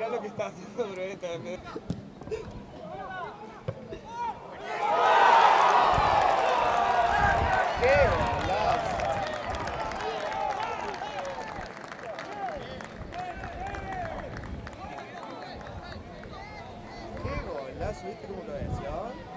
Mirá lo que está haciendo Brueta. ¡Qué golazo! ¡Qué golazo! ¿Viste cómo lo decía?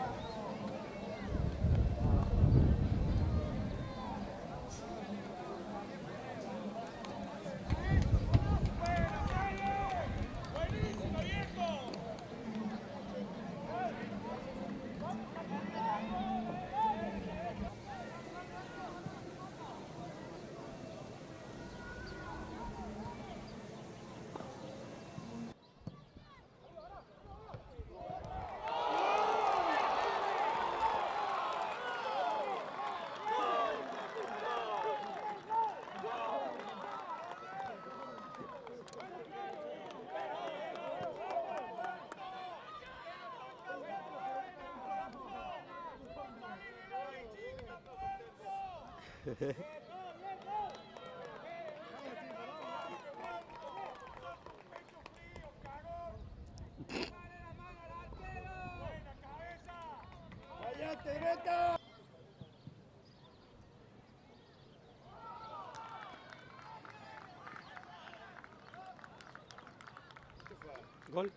Gol.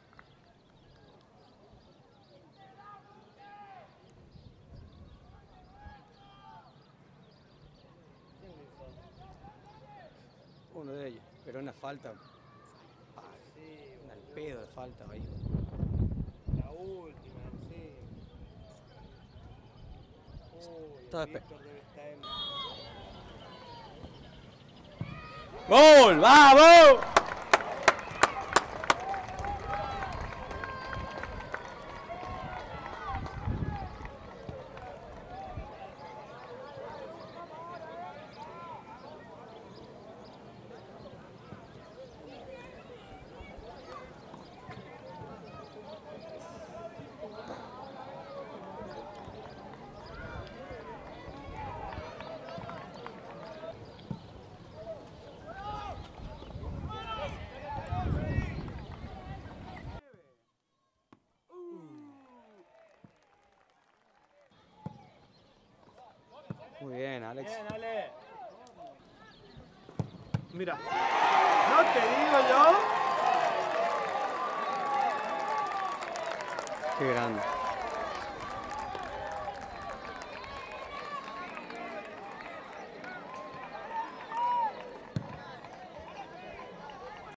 Uno de ellos, pero una falta. Sí, Un al pedo de falta ahí. la última, sí. Uy, Todo el Víctor debe estar en... ¡Gol! ¡Vamos! Muy bien, Alex. Bien, Ale. Mira. ¿No te digo yo? Qué grande.